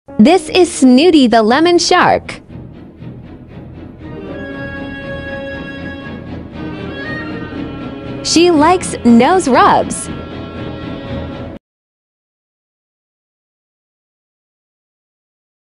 This is Snooty the lemon shark. She likes nose rubs.